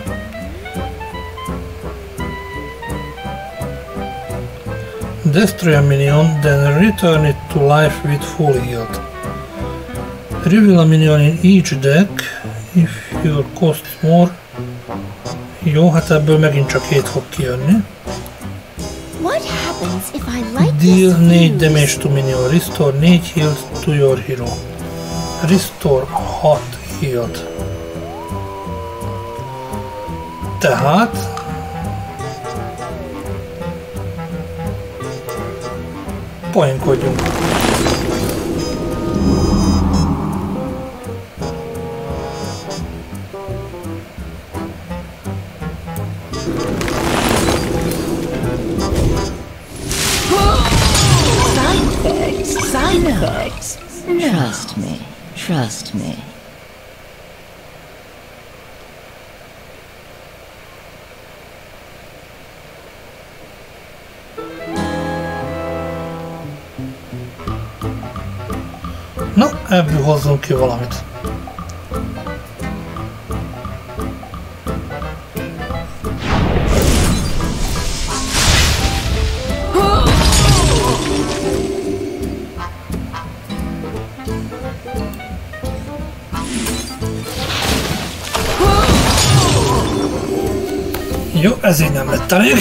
Destroy a minion, then return it to life with full health. Reveal a minion in each deck if your cost more. Jó, hát ebből megint csak hét fog kijönni. What happens if I light Deal this négy fuse? damage to minion. Restore négy health to your hero. Restore hat health. Tehát poénkodjunk. Side effects. Trust me. Trust me. Na, ebből hozzunk ki valamit. Jó, ez így nem lett elég.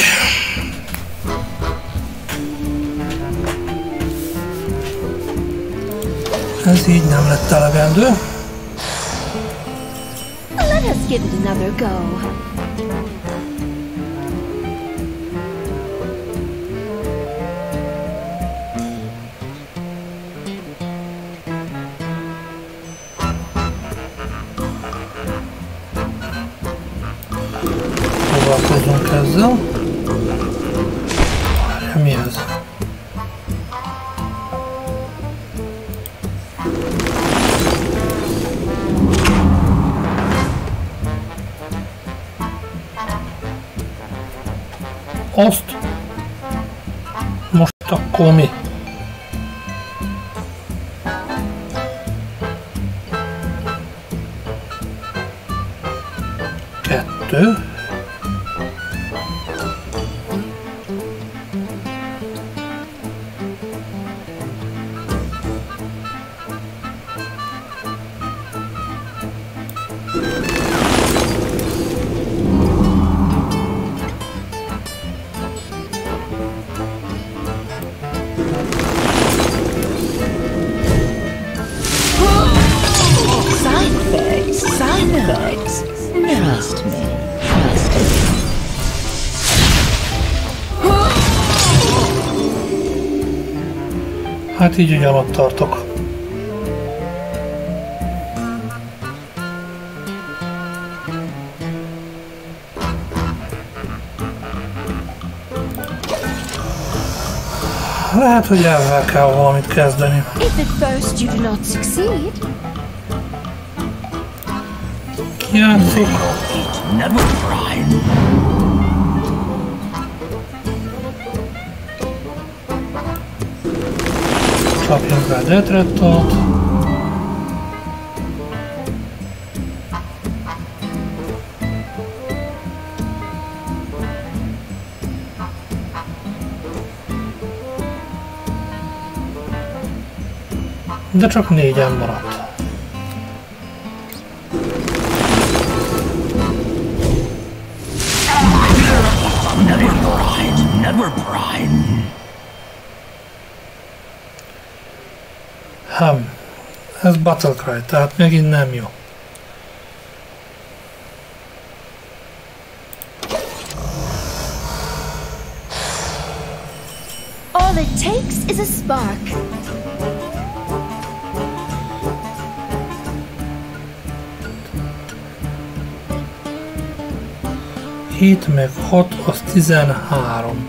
Ez így nem lett elegendő. Let us give it another go. Próbálkozunk ezzel. Mi ez? Azt most akkor mi? Kettő. Trust me. Trust me. Hát így ugyanott tartok. Lehet, hogy ezzel kell valamit kezdeni. If at first you do not succeed, Kiátszok. Never prime. Csapjunk rá Detrettot. De csak négyen maradt. Never prime. Never prime. Hm. Ez Battlecry, tehát megint nem jó. all it takes is a spark. hét meg hat, az tizenhárom.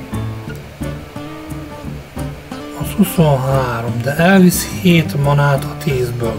Az huszonhárom, de elvisz hét manát a tízből.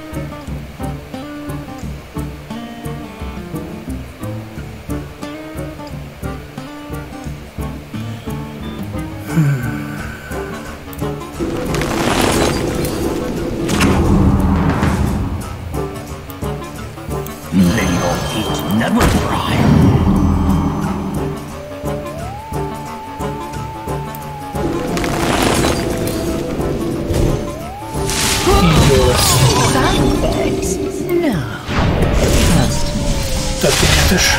Tökéletes.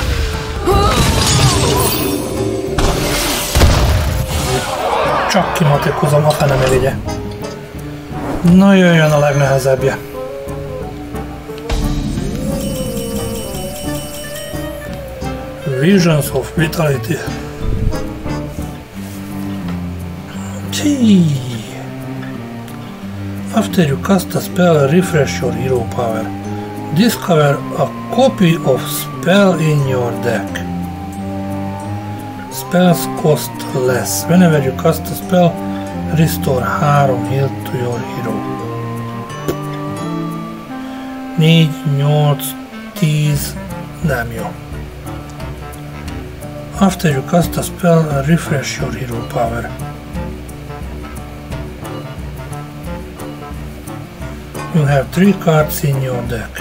Csak kimatekozom, a fene megegye. Na jöjjön a legnehezebbje. Visions of Vitality. Gee. After you cast a spell, refresh your hero power. Discover a copy of spell in your deck. Spells cost less. Whenever you cast a spell, restore three health to your hero. négy, nyolc, tíz, nem jó. After you cast a spell, refresh your hero power. You have three cards in your deck.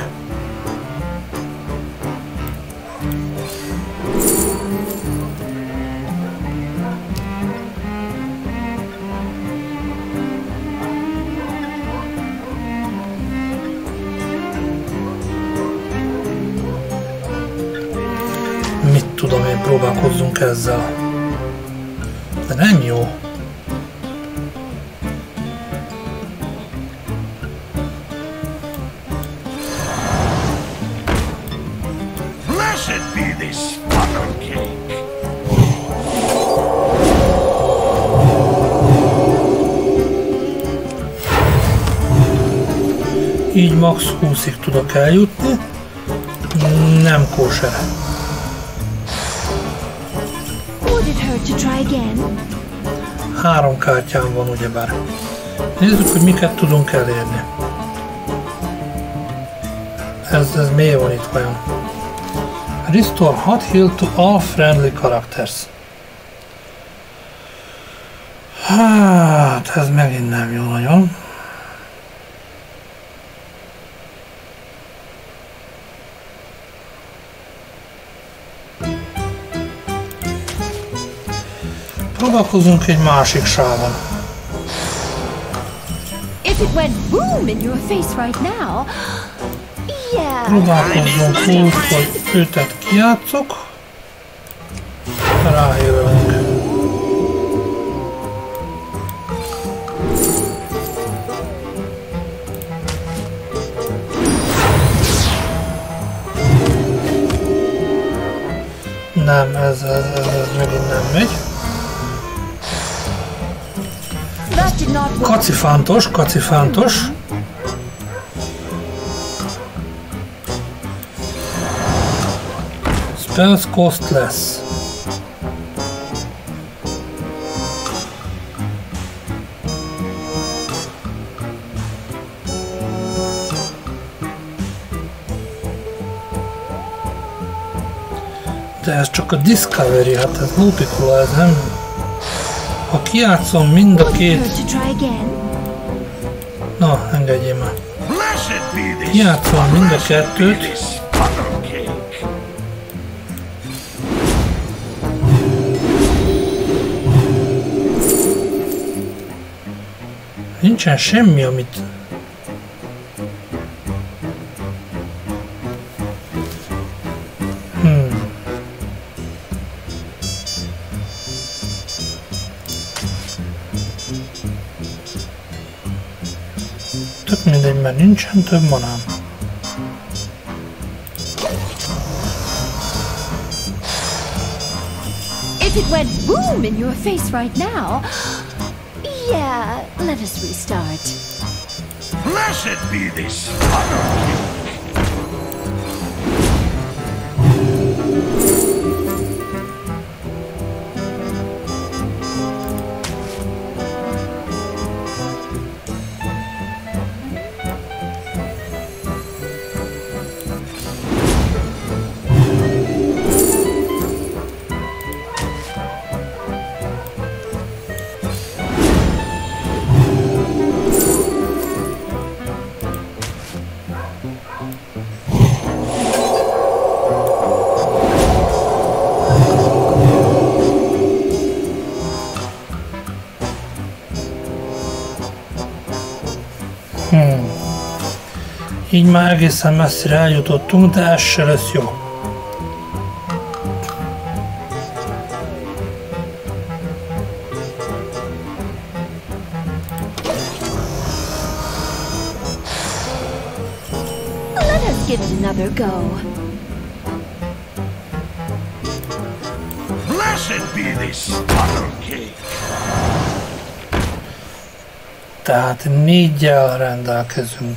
Mit tudom én, próbálkozzunk ezzel. De nem jó. Így max húszig tudok eljutni. Nem kóser. Három kártyám van ugyebár. Nézzük, hogy miket tudunk elérni. Ez, ez miért van itt vajon? Restore hat health to all friendly characters. Hát, ez megint nem jó nagyon. Próbálkozunk egy másik sávon. If it went boom in your face right now, yeah. Próbálkozzunk úgy, hogy őtet kijátszok. Ráhívunk. Nem, ez, ez, ez, ez megint nem megy. Kacifántos, kacifántos. Spells cost less. De ez csak a Discovery, hát ez lópikola, ez nem... Ha kijátszom mind a két... Na, engedjél már. Kijátszom mind a kettőt. Nincsen semmi, amit... Hmm. Tök mindegy, mert nincsen több manám. If it went boom in your face right now... Yeah, let us restart. Blessed be this funnel cake! Hmm. Így már egészen messzire eljutottunk, de ez se lesz jó. Let us give it another go. Blessed be this funnel cake! Tehát négyel rendelkezünk.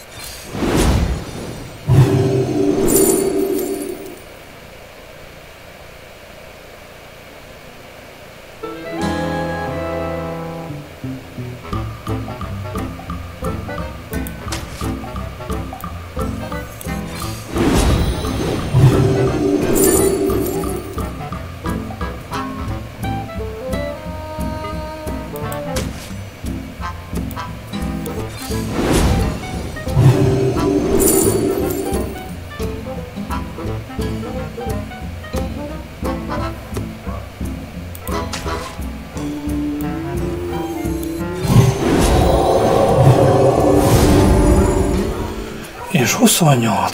És huszonnyolc.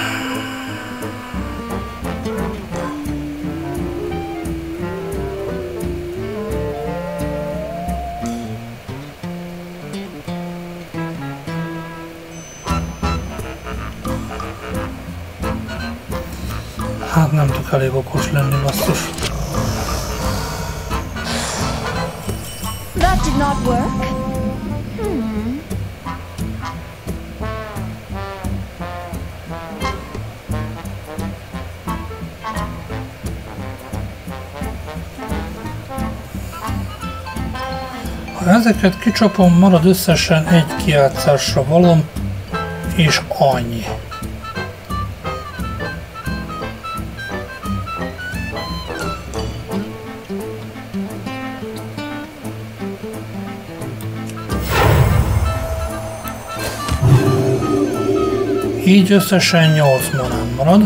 Hát nem tudok elég okos lenni, basszus. That did not work. Ha ezeket kicsapom, marad összesen egy kijátszásra valom, és annyi. Így összesen nyolc manám marad.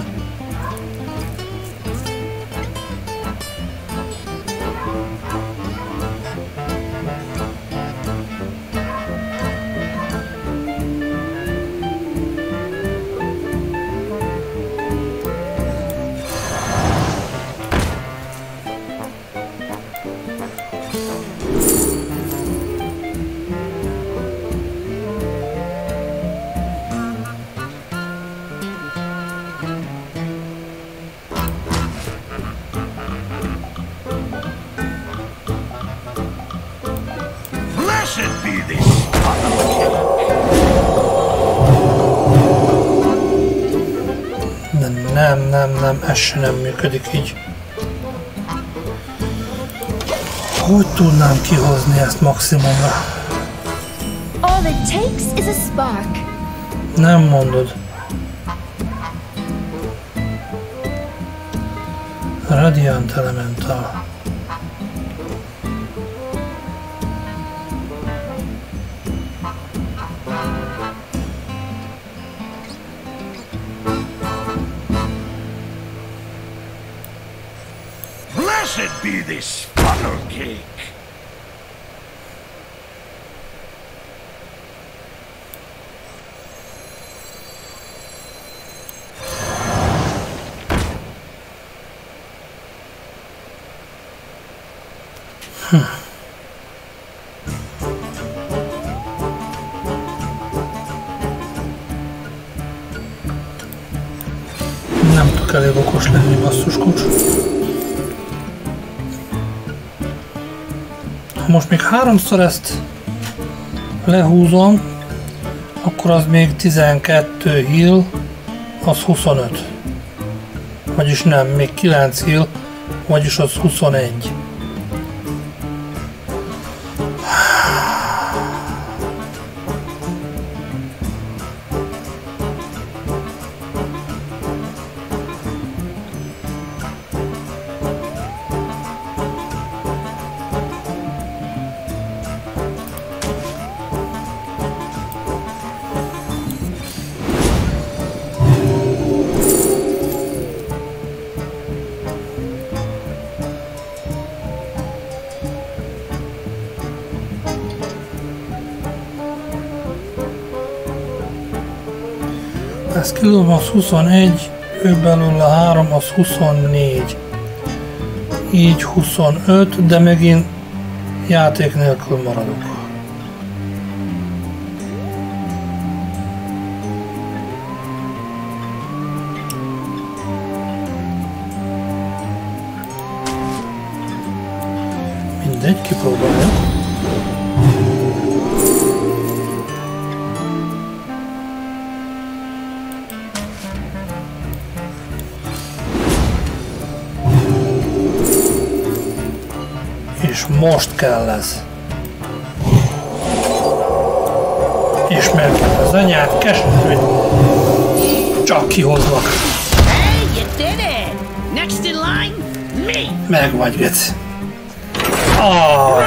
De nem, nem, nem, ez se nem működik így. Hogy tudnám kihozni ezt maximumra? All it takes is a spark. Nem mondod. Radiant Elemental. Blessed be this funnel cake! Hm. Nem tudok elég okos lenni, basszus kulcs. Ha most még háromszor ezt lehúzom, akkor az még tizenkettő heal, az huszonöt. Vagyis nem, még kilenc heal, vagyis az huszonegy. A skillom az huszonegy, ő belül a három az huszonnégy. Így huszonöt, de megint játék nélkül maradok. Mindegy, kipróbáljuk. És most kell ez. Ismerkedj az anyát, keserűt. Csak kihozlak. Hey, you did it! Next in line, me! Meg vagy, geci. Ah.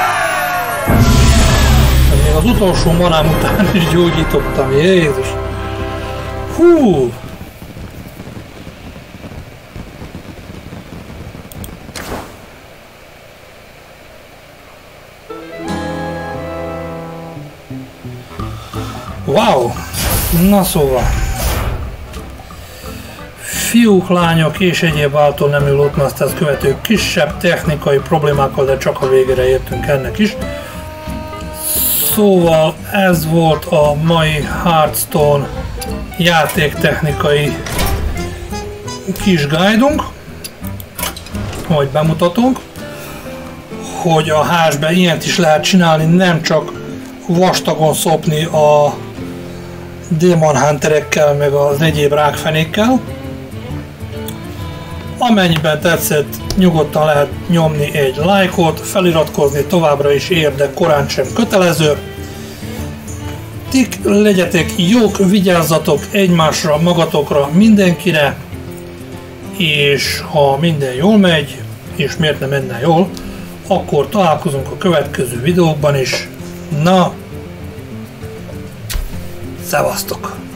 Még az utolsó manám után is gyógyítottam, Jézus. Hú! Wow! Na szóval. Fiúk, lányok és egyéb által nemű Loadmasters követők kisebb technikai problémákkal, de csak a végére értünk ennek is. Szóval ez volt a mai Hearthstone játéktechnikai kis guide-unk, hogy bemutatunk, hogy a há es-ben ilyet is lehet csinálni, nem csak vastagon szopni a Demon Hunterekkel, meg az egyéb rákfenékkel. Amennyiben tetszett, nyugodtan lehet nyomni egy lájkot, feliratkozni továbbra is ér, de korán sem kötelező. Tik legyetek jók, vigyázzatok egymásra, magatokra, mindenkire, és ha minden jól megy, és miért nem menne jól, akkor találkozunk a következő videókban is. Na, szevasztok!